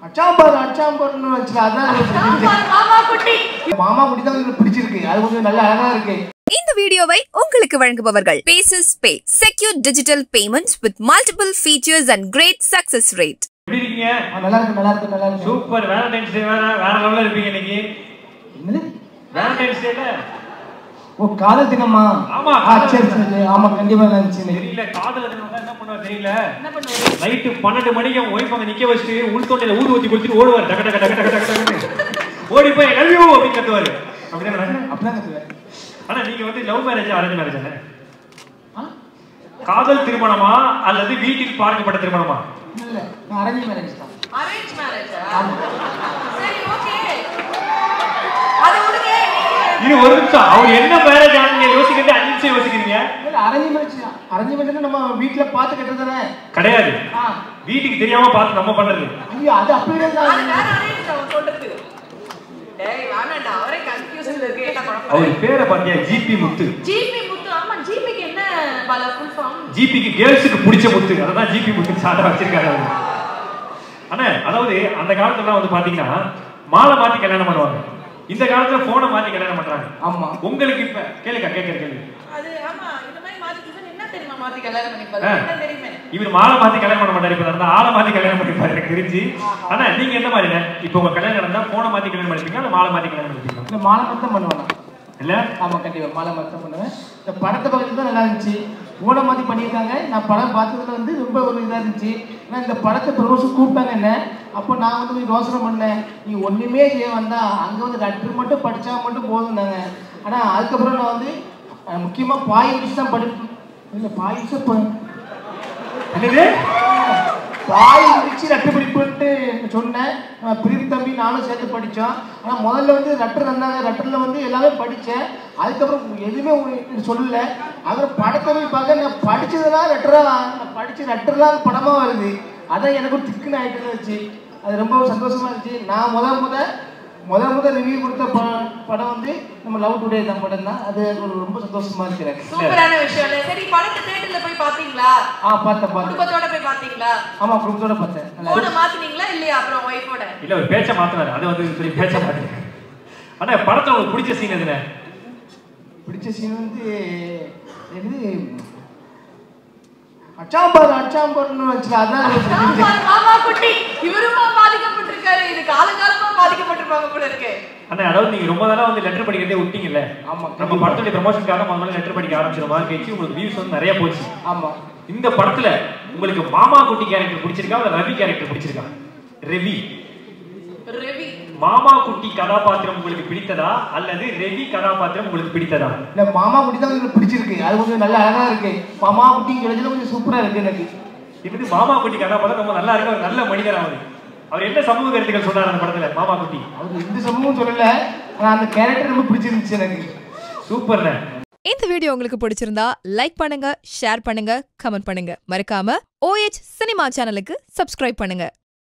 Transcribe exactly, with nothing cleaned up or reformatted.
அச்சாம்பார் அச்சாம்பார்னு வச்சுல அதான் மாமா குட்டி மாமா குட்டி தான் உங்களுக்கு பிடிச்சிருக்கு. அது கொஞ்சம் நல்ல அழகா இருக்கு. இந்த வீடியோவை உங்களுக்கு வழங்குபவர்கள் Paces Pay, secure digital payments with multiple features and great success rate. எப்படி இருக்கீங்க? நல்லா இருக்கு நல்லா இருக்கு நல்லா இருக்கு. சூப்பர். வேலண்டைன்ஸ் டே வேற வேற லெவல்ல இருப்பீங்க இன்னைக்கு. என்னது? வேலண்டைன்ஸ் டேல ஓ காதல் தினமா? ஆமா சரி சரி ஆமா கண்டிப்பா நினைச்சேன். தெரியல காதல் தினம் என்ன பண்ணுவா தெரியல. என்ன பண்ணுவாரு? நைட் பன்னிரண்டு மணிக்கு அவங்க ஒய்ஃப் அங்க நிக்க வச்சிட்டு உள் தொண்டையில ஊது ஊத்தி குளிச்சிட்டு ஓடுவார். டக டக டக டக டக ஓடி போய் லவ் யூ அப்படி கத்துவாரு. அப்படியே அப்படியே கத்துவாரு. ஆனா நீங்க வந்து லவ் மேரேஜ் அரேஞ்ச் மேரேஜ் தானே? காதல் திருமணமா அல்லது வீட்டில் பார்க்கப்பட்ட திருமணமா? இல்ல நான் அரேஞ்ச் மேரேஜ் தான். அரேஞ்ச் மேரேஜா? சரி ஓகே. அது உடனே இது ஒரு நிமிஷம் அவர் என்ன மேரேஜ் ஆனீங்க யோசிக்கிறதே அஞ்சு நிமிஷம் யோசிக்கிறீங்க. இல்ல அரேஞ்ச் மேரேஜ் அரேஞ்ச் மேரேஜ் நம்ம வீட்ல பார்த்து கட்டறதானே? கிடையாது. வீட்டுக்கு தெரியாம பார்த்து நம்ம பண்றது. ஐயோ அது அப்படியே தான். அது வேற அரேஞ்ச் நான் சொல்றது. டேய் வாணடா அவரே கன்ஃபியூஷன்ல இருக்கு. கேட்டா குழப்பம். அவர் பேரை பாத்தியா? ஜிபி முத்து. ஜிபி முத்து. ஆமா ஜிபிக்கு என்ன பல ஃபுல் ஃபார்ம்? ஜிபிக்கு கேர்ள்ஸ்க்கு பிடிச்ச முத்து. அதான் ஜிபி முத்து சாதா வச்சிருக்காரு அவர். அண்ணா அதாவது அந்த காலத்துல வந்து பாத்தீங்கன்னா மாலை மாத்தி கல்யாணம் பண்ணுவாங்க. இந்த காலத்துல போனை மாத்தி கல்யாணம் பண்றாங்க. ஆமா உங்களுக்கு இப்ப கேளுங்க கேக்குற கேள்வி. அது ஆமா இந்த மாதிரி மாத்தி இவன் என்ன தெரியுமா மாத்தி கல்யாணம் பண்ணிப்பாரு? என்ன தெரியுமே? இவர் மாலை மாத்தி கல்யாணம் பண்ண மாட்டாரு. இப்ப நடந்தா ஆளை மாத்தி கல்யாணம் பண்ணிப்பாரு எனக்கு தெரிஞ்சு. ஆனா நீங்க என்ன மாதிரிங்க? இப்போ உங்க கல்யாணம் நடந்தா போனை மாத்தி கல்யாணம் பண்ணிப்பீங்க இல்ல மாலை மாத்தி கல்யாணம் பண்ணிப்பீங்க? இல்ல மாலை மட்டும் பண்ணுவாங்க. இல்ல ஆமா கண்டிப்பா மாலை மட்டும் பண்ணுவேன். இந்த படத்தை பார்த்து தான் நல்லா இருந்துச்சு. போனை மாத்தி பண்ணியிருக்காங்க. நான் படம் பார்த்ததுல வந்து ரொம்ப ஒரு இதா இருந்துச்சு. ஏன்னா இந்த படத்தை ப்ரொமோஷன் கூப்பிட்டாங்க என்ன. அப்போ நான் வந்து போய் யோசனை பண்ணேன். நீ ஒண்ணுமே செய்ய வந்தா அங்க வந்து லெட்டர் மட்டும் படிச்சா மட்டும் போதும்னாங்க. ஆனா அதுக்கப்புறம் நான் வந்து முக்கியமா பாய் இங்கிலீஷ் தான் படிப்பேன். இல்ல பாய் என்னது பாய் இங்கிலீஷ் லெட்டர் படிப்புன்ட்டு சொன்னேன். பிரிவு தம்பி நானும் சேர்த்து படித்தோம். ஆனால் முதல்ல வந்து லெட்டர் தந்தாங்க. லெட்டரில் வந்து எல்லாமே படித்தேன். அதுக்கப்புறம் எதுவுமே சொல்லலை. அப்புறம் படத்தை போய் பார்க்க நான் படித்ததெல்லாம் லெட்டராக நான் படித்த லெட்டர்லாம் படமாக வருது. அதான் எனக்கு ஒரு திக்குன்னு ஆகிட்டுன்னு வச்சு அது ரொம்ப சந்தோஷமாக இருந்துச்சு. நான் முத முத முத முத ரிவ்யூ கொடுத்த படம் வந்து நம்ம லவ் டுடே தான் படம் தான். அது ரொம்ப சந்தோஷமா இருக்கிறேன். சூப்பரான விஷயம். சரி படத்தை தியேட்டர்ல போய் பாத்தீங்களா? ஆ பார்த்தேன் பார்த்தேன். குடும்பத்தோட போய் பாத்தீங்களா? ஆமா குடும்பத்தோட பார்த்தேன். போன மாத்தினீங்களா இல்லையா? அப்புறம் வைஃபோட இல்ல ஒரு பேச்ச மாத்துறாரு. அது வந்து சொல்லி பேச்ச மாத்தி. அண்ணா படத்துல உங்களுக்கு பிடிச்ச சீன் எதுனே? பிடிச்ச சீன் வந்து இது அச்சாம்பார் அச்சாம்பார்னு வச்சுல அதான் மாமா குட்டி. இவருமா பாதிக்கப்பட்டிருக்காரு. இது காலகாலமா பாதிக்கப்பட்டிருப்பாங்க போல இருக்கு. அண்ணா அதாவது நீங்க ரொம்ப நாளா வந்து லெட்டர் படிக்கிறதே விட்டீங்கல்ல? ஆமா நம்ம படத்துடைய ப்ரமோஷனுக்காக முதல்ல லெட்டர் படிக்க ஆரம்பிச்ச மாதிரி கேச்சு உங்களுக்கு வியூஸ் வந்து நிறைய போச்சு. ஆமா இந்த படத்துல உங்களுக்கு மாமா குட்டி கேரக்டர் பிடிச்சிருக்கா இல்ல ரவி கேரக்டர் பிடிச்சிருக்கா? ரவி ரவி மாமா குட்டி கதாபாத்திரம் உங்களுக்கு பிடித்ததா அல்லது ரவி கதாபாத்திரம் உங்களுக்கு பிடித்ததா? இல்ல மாமா குட்டி தான் உங்களுக்கு பிடிச்சிருக்கு. அது கொஞ்சம் நல்ல அழகா இருக்கு. மாமா குட்டின்னு சொல்லிட்டு கொஞ்சம் சூப்பரா இருக்கு எனக்கு. இது மாமா குட்டி கதாபாத்திரம் ரொம்ப நல்லா இருக்கு. ஒரு நல்ல மனிதர் அவர். அவர் என்ன சமூக கருத்துக்கள் சொன்னார் அந்த படத்துல மாமா குட்டி? அவர் இந்த சமூகம் சொல்லல. ஆனா அந்த கேரக்டர் ரொம்ப பிடிச்சிருந்துச்சு எனக்கு. சூப்பர்ண்ணே. இந்த வீடியோ உங்களுக்கு பிடிச்சிருந்தா லைக் பண்ணுங்க, ஷேர் பண்ணுங்க, கமெண்ட் பண்ணுங்க. மறக்காம ஓ எச் சினிமா சேனலுக்கு சப்ஸ்கிரைப் பண்ணுங்க.